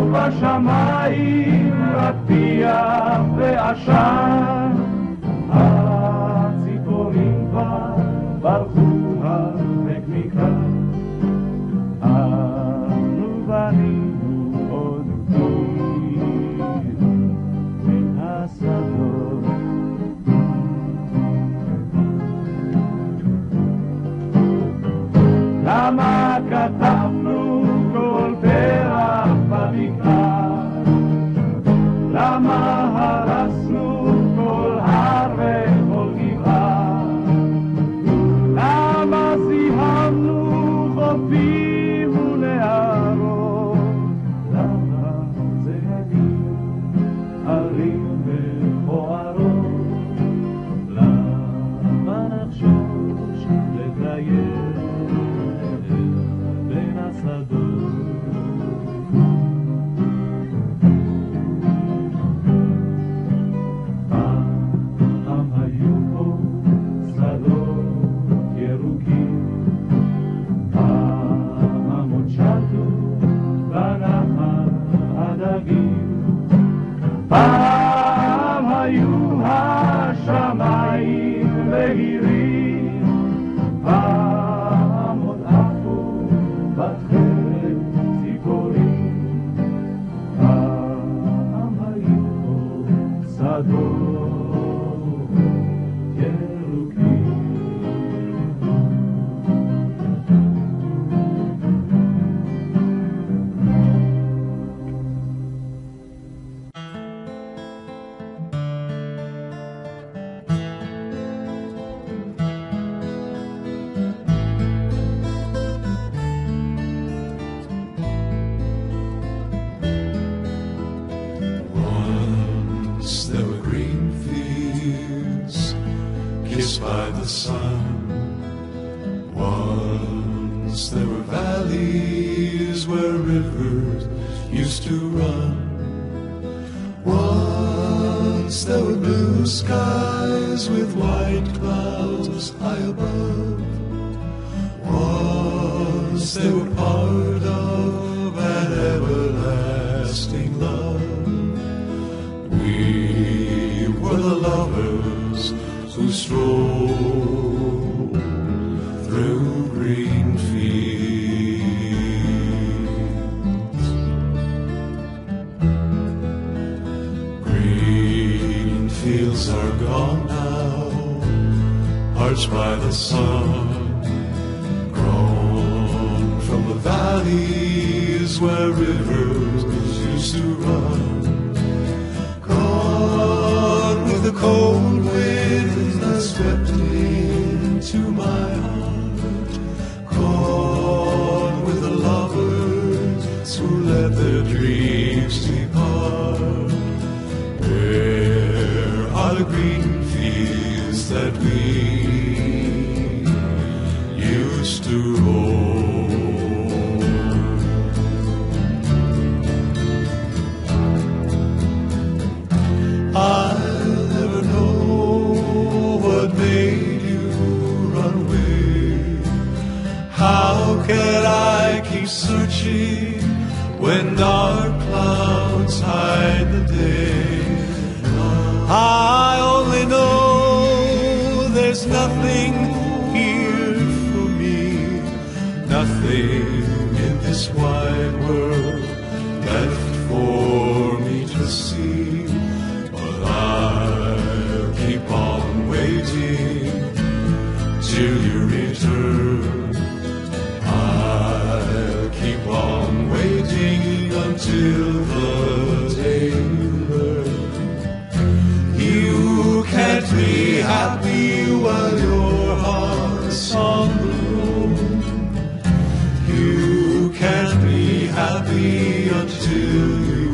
בשמיים רק פיח ועשן, הציפורים כבר ברחו הרחק מכאן, אנו בנינו עוד עיר מן השדות. למה כתבנו כל פרח בבקעה? למה הרסנו כל הר וכל גבעה? למה זיהמנו חופים ונהרות? למה זאבים ערים מכוערות? למה נחשוש לטייל בין השדות? פעם היו פה שדות ירוקים, פעם עוד שטו בנחל הדגים, פעם היו השמיים בהירים, פעם עוד עפו בתכלת ציפורים, פעם היו פה שדות ירוקים. Once there were green fields kissed by the sun. Once there were valleys where rivers used to run. Once there were blue skies with white clouds high above. Once they were part of an everlasting love. We were the lovers who strolled through green fields. Green fields are gone now, parched by the sun, grown from the valleys where rivers used to run. Gone with the cold wind that swept into my heart. Gone with the lovers who let their dreams depart. Where are the green fields that we used to roam? I'll never know what made you run away. How can I keep searching when dark clouds hide the day? I only know there's nothing here for me, nothing in this wide world left for me to see. But I'll keep on waiting till you return. I'll keep on waiting until the day you learn. You can't be happy while your heart's on the road. You can't be happy until you